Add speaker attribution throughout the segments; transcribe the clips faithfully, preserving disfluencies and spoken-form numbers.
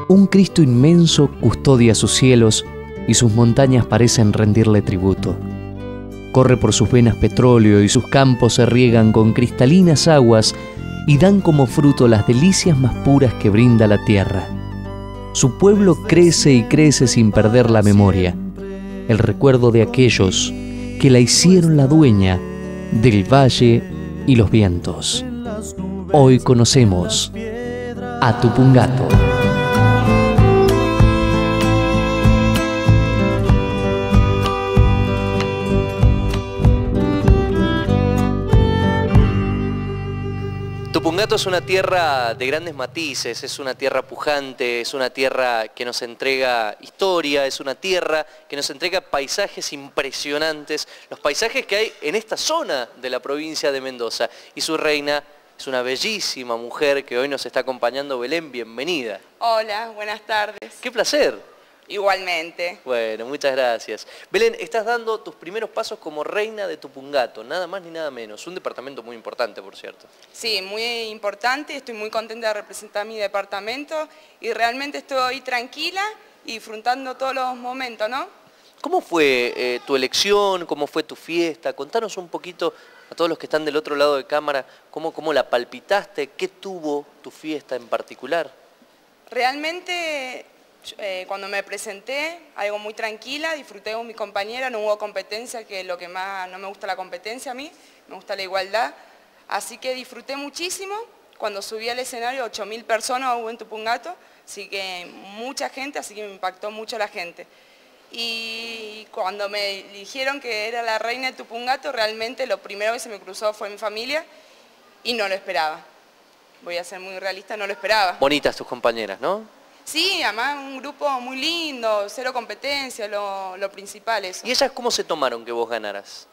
Speaker 1: Un Cristo inmenso custodia sus cielos y sus montañas parecen rendirle tributo. Corre por sus venas petróleo y sus campos se riegan con cristalinas aguas y dan como fruto las delicias más puras que brinda la tierra. Su pueblo crece y crece sin perder la memoria, el recuerdo de aquellos que la hicieron la dueña del valle y los vientos. Hoy conocemos a Tupungato.
Speaker 2: Tupungato es una tierra de grandes matices, es una tierra pujante, es una tierra que nos entrega historia, es una tierra que nos entrega paisajes impresionantes, los paisajes que hay en esta zona de la provincia de Mendoza. Y su reina es una bellísima mujer que hoy nos está acompañando. Belén, bienvenida.
Speaker 3: Hola, buenas tardes.
Speaker 2: ¡Qué placer!
Speaker 3: Igualmente.
Speaker 2: Bueno, muchas gracias. Belén, estás dando tus primeros pasos como reina de Tupungato, nada más ni nada menos. Un departamento muy importante, por cierto.
Speaker 3: Sí, muy importante. Estoy muy contenta de representar mi departamento y realmente estoy tranquila y disfrutando todos los momentos, ¿no?
Speaker 2: ¿Cómo fue eh, tu elección? ¿Cómo fue tu fiesta? Contanos un poquito a todos los que están del otro lado de cámara, ¿cómo, cómo la palpitaste? ¿Qué tuvo tu fiesta en particular?
Speaker 3: Realmente... Eh, cuando me presenté, algo muy tranquila, disfruté con mi compañera, no hubo competencia, que es lo que más no me gusta la competencia a mí, me gusta la igualdad, así que disfruté muchísimo. Cuando subí al escenario, ocho mil personas hubo en Tupungato, así que mucha gente, así que me impactó mucho la gente. Y cuando me dijeron que era la reina de Tupungato, realmente lo primero que se me cruzó fue mi familia y no lo esperaba. Voy a ser muy realista, no lo esperaba.
Speaker 2: Bonitas tus compañeras, ¿no?
Speaker 3: Sí, además un grupo muy lindo, cero competencia, lo, lo principal eso.
Speaker 2: ¿Y ellas cómo se tomaron que vos ganaras?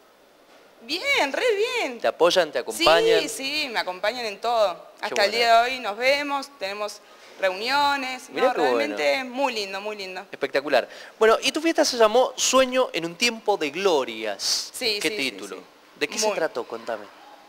Speaker 3: Bien, re bien.
Speaker 2: ¿Te apoyan, te acompañan?
Speaker 3: Sí, sí, me acompañan en todo.
Speaker 2: Qué
Speaker 3: Hasta
Speaker 2: bueno.
Speaker 3: el día de hoy nos vemos, tenemos reuniones.
Speaker 2: Mirá
Speaker 3: no,
Speaker 2: qué
Speaker 3: realmente
Speaker 2: bueno.
Speaker 3: muy lindo, muy lindo.
Speaker 2: Espectacular. Bueno, y tu fiesta se llamó Sueño en un tiempo de glorias.
Speaker 3: Sí,
Speaker 2: ¿Qué
Speaker 3: sí,
Speaker 2: título?
Speaker 3: sí, sí.
Speaker 2: ¿De qué
Speaker 3: Muy.
Speaker 2: se trató? Contame.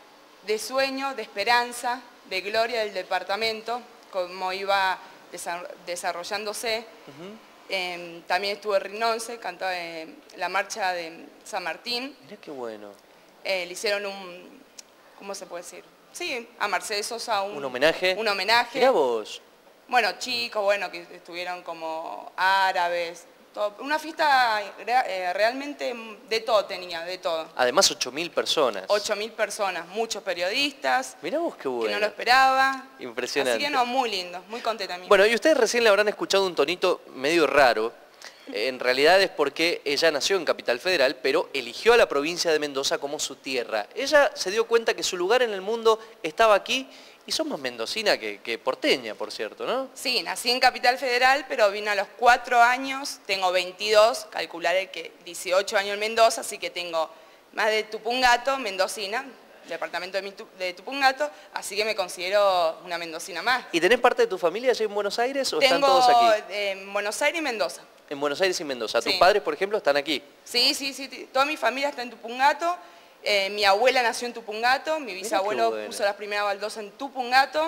Speaker 3: De sueño, de esperanza, de gloria del departamento, como iba desarrollándose. Uh-huh. eh, también estuve en Rinonce, cantó eh, la marcha de San Martín.
Speaker 2: Mirá qué bueno.
Speaker 3: Eh, le hicieron un, ¿cómo se puede decir? Sí, a Mercedes Sosa un,
Speaker 2: ¿Un homenaje?
Speaker 3: Un homenaje.
Speaker 2: Mirá vos.
Speaker 3: Bueno, chicos, bueno, que estuvieron como árabes. Todo. Una fiesta eh, realmente de todo tenía, de todo.
Speaker 2: Además ocho mil personas.
Speaker 3: ocho mil personas, muchos periodistas.
Speaker 2: Mirá vos qué bueno.
Speaker 3: Que no lo esperaba.
Speaker 2: Impresionante.
Speaker 3: Así que no, muy lindo, muy contenta.
Speaker 2: Bueno, y ustedes recién le habrán escuchado un tonito medio raro. En realidad es porque ella nació en Capital Federal, pero eligió a la provincia de Mendoza como su tierra. Ella se dio cuenta que su lugar en el mundo estaba aquí. Y sos más mendocina que, que porteña, por cierto, ¿no?
Speaker 3: Sí, nací en Capital Federal, pero vine a los cuatro años, tengo veintidós, calcularé que dieciocho años en Mendoza, así que tengo más de Tupungato, mendocina, departamento de, de Tupungato, así que me considero una mendocina más.
Speaker 2: ¿Y tenés parte de tu familia allí en Buenos Aires o
Speaker 3: tengo,
Speaker 2: están todos aquí?
Speaker 3: En Buenos Aires y Mendoza.
Speaker 2: En Buenos Aires y Mendoza.
Speaker 3: Sí.
Speaker 2: ¿Tus padres, por ejemplo, están aquí?
Speaker 3: Sí, sí, sí, toda mi familia está en Tupungato. Eh, mi abuela nació en Tupungato, mi bisabuelo bueno. puso las primeras baldosas en Tupungato,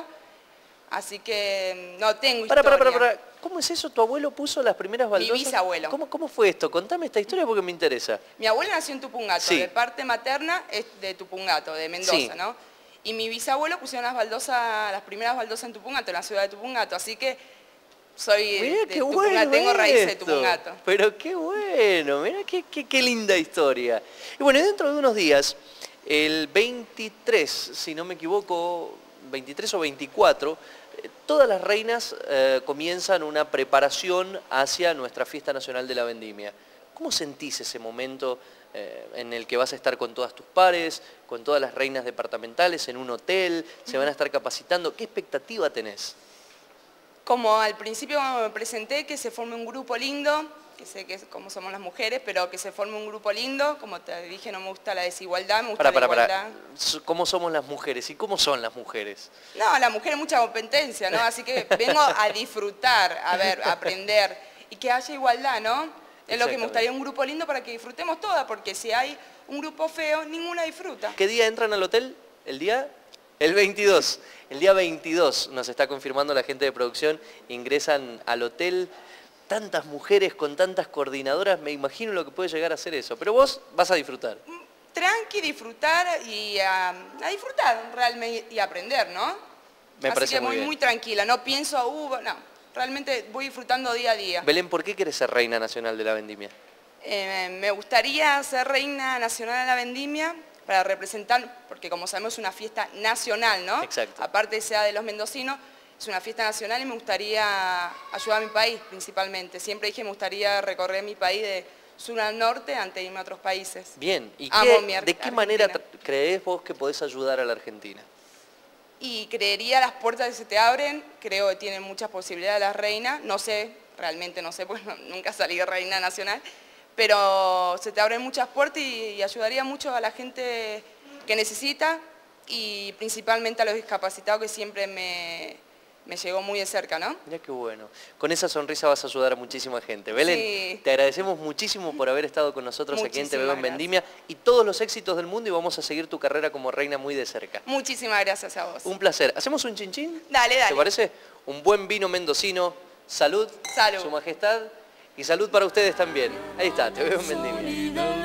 Speaker 3: así que no tengo
Speaker 2: para,
Speaker 3: historia.
Speaker 2: Para, para, para. ¿Cómo es eso? ¿Tu abuelo puso las primeras baldosas?
Speaker 3: Mi bisabuelo.
Speaker 2: ¿Cómo, cómo fue esto? Contame esta historia porque me interesa.
Speaker 3: Mi abuela nació en Tupungato,
Speaker 2: sí.
Speaker 3: de parte materna es de Tupungato, de Mendoza, sí. ¿no? Y mi bisabuelo pusieron las baldosas, las primeras baldosas en Tupungato, en la ciudad de Tupungato, así que soy
Speaker 2: mirá
Speaker 3: de
Speaker 2: qué
Speaker 3: Tupungato,
Speaker 2: bueno
Speaker 3: tengo raíces de
Speaker 2: esto.
Speaker 3: Tupungato.
Speaker 2: Pero qué bueno, mirá qué, qué, qué linda historia. Y bueno, dentro de unos días, el veintitrés, si no me equivoco, veintitrés o veinticuatro, todas las reinas eh, comienzan una preparación hacia nuestra fiesta nacional de la vendimia. ¿Cómo sentís ese momento eh, en el que vas a estar con todas tus pares, con todas las reinas departamentales, en un hotel, se van a estar capacitando? ¿Qué expectativa tenés?
Speaker 3: Como al principio cuando me presenté, que se forme un grupo lindo, que sé que es como somos las mujeres, pero que se forme un grupo lindo, como te dije, no me gusta la desigualdad, me gusta
Speaker 2: para, para,
Speaker 3: la igualdad.
Speaker 2: Para. ¿Cómo somos las mujeres? ¿Y cómo son las mujeres?
Speaker 3: No, la mujer es mucha competencia, ¿no? Así que vengo a disfrutar, a ver, a aprender, y que haya igualdad, ¿no? Es lo que me gustaría, un grupo lindo para que disfrutemos todas, porque si hay un grupo feo, ninguna disfruta.
Speaker 2: ¿Qué día entran al hotel? ¿El día? El veintidós, el día veintidós nos está confirmando la gente de producción, ingresan al hotel. Tantas mujeres con tantas coordinadoras, me imagino lo que puede llegar a ser eso. Pero vos vas a disfrutar.
Speaker 3: Tranqui, disfrutar y a, a disfrutar realmente y aprender, ¿no?
Speaker 2: Me
Speaker 3: Así
Speaker 2: parece
Speaker 3: que
Speaker 2: muy
Speaker 3: voy
Speaker 2: bien.
Speaker 3: muy tranquila, no pienso, uh, no, realmente voy disfrutando día a día.
Speaker 2: Belén, ¿por qué querés ser reina nacional de la vendimia?
Speaker 3: Eh, me gustaría ser reina nacional de la vendimia para representar, porque como sabemos es una fiesta nacional, ¿no?
Speaker 2: Exacto.
Speaker 3: Aparte sea de los mendocinos, es una fiesta nacional y me gustaría ayudar a mi país principalmente. Siempre dije que me gustaría recorrer mi país de sur al norte antes de irme a otros países.
Speaker 2: Bien, ¿y
Speaker 3: Amo
Speaker 2: qué,
Speaker 3: mi Ar-
Speaker 2: de qué
Speaker 3: Argentina.
Speaker 2: manera creés vos que podés ayudar a la Argentina?
Speaker 3: Y creería las puertas que se te abren, creo que tienen muchas posibilidades las reinas, no sé, realmente no sé, porque no- nunca salí reina nacional, pero se te abren muchas puertas y, y ayudaría mucho a la gente que necesita y principalmente a los discapacitados que siempre me, me llegó muy de cerca, ¿no?
Speaker 2: Mirá qué bueno. Con esa sonrisa vas a ayudar a muchísima gente. Belén,
Speaker 3: Sí.
Speaker 2: te agradecemos muchísimo por haber estado con nosotros aquí en Te Veo en
Speaker 3: Muchísimas
Speaker 2: Vendimia y todos los éxitos del mundo y vamos a seguir tu carrera como reina muy de cerca.
Speaker 3: Muchísimas gracias a vos.
Speaker 2: Un placer. ¿Hacemos un chinchín?
Speaker 3: Dale, dale.
Speaker 2: ¿Te parece? Un buen vino mendocino. Salud.
Speaker 3: Salud.
Speaker 2: Su majestad. Y salud para ustedes también. Ahí está, Te Veo en Vendimia.